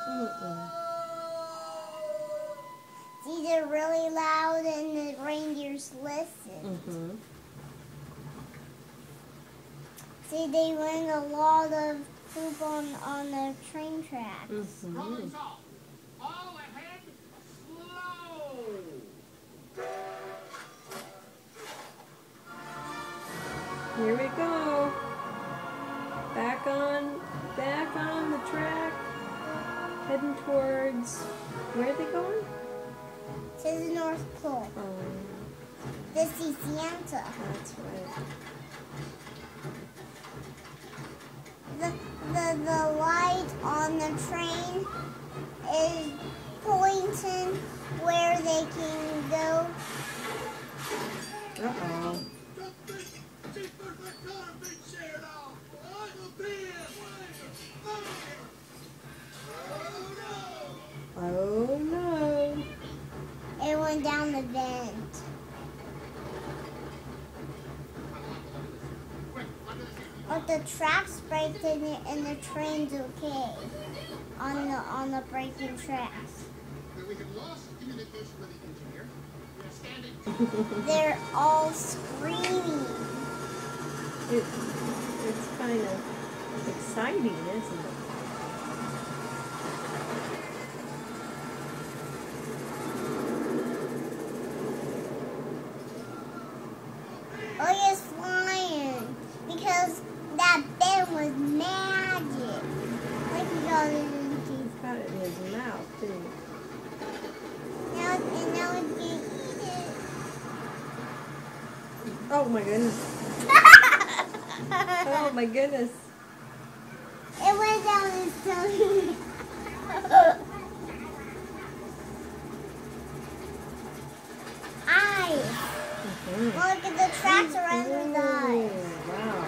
See, they're really loud and the reindeers listen. See, they win a lot of poop on the train tracks. All ahead, slow. Here we go. Back on the track. Heading towards, where are they going? To the North Pole. To see Santa. That's right. The light on the train is pointing where they can go. Uh-oh. Oh no. It went down the vent. But the tracks break and the train's okay on the breaking tracks. We have lost communication with the engineer. We are standing. They're all screaming. It's kind of exciting, isn't it? Oh, he's flying because that bend was magic. Like he got it in his teeth. He's got it in his mouth, too. Now it can eat it. Oh my goodness. Oh my goodness. It went down his tummy. Eyes. Look at the tracks around his eyes. Wow.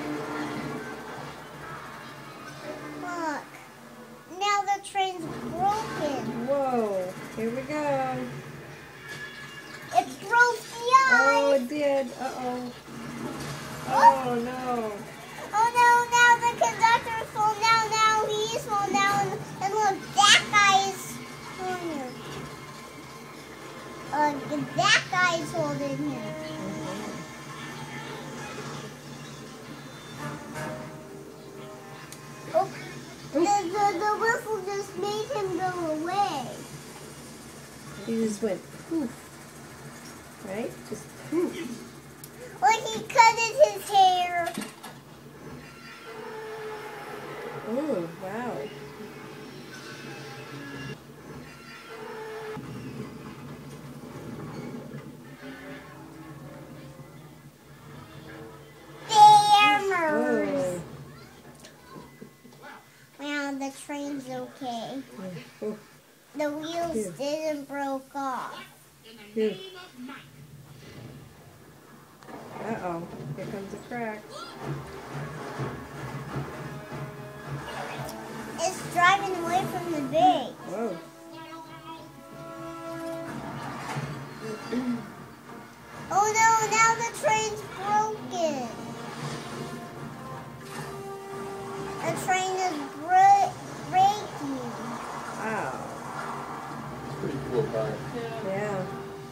Look. Now the train's broken. Whoa. Here we go. It broke the eye. Oh, it did. Uh-oh. Oh, no. Oh no, now the conductor's falling down. Now he's falling down. And look, that guy's holding him. That guy's holding him. Oh, the whistle just made him go away. He just went poof. Right? Just poof. Like he cutted his hair. Oh, wow. Farmers. Wow, the train's okay. Oh. The wheels didn't broke off. Here. Uh-oh. Here comes a crack. It's driving away from the base. Whoa. Oh no, now the train's broken. The train is breaking. Wow. Pretty cool car. Yeah.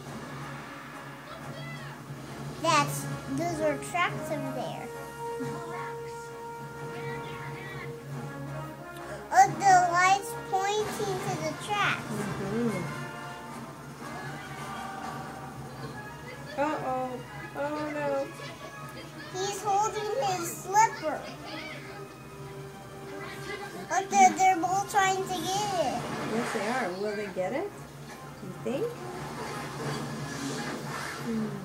Those are tracks over there. Oh, the light's pointing to the tracks. Uh-oh. Oh, no. He's holding his slipper. Look, they're both trying to get it. Yes, they are. Will they get it? You think?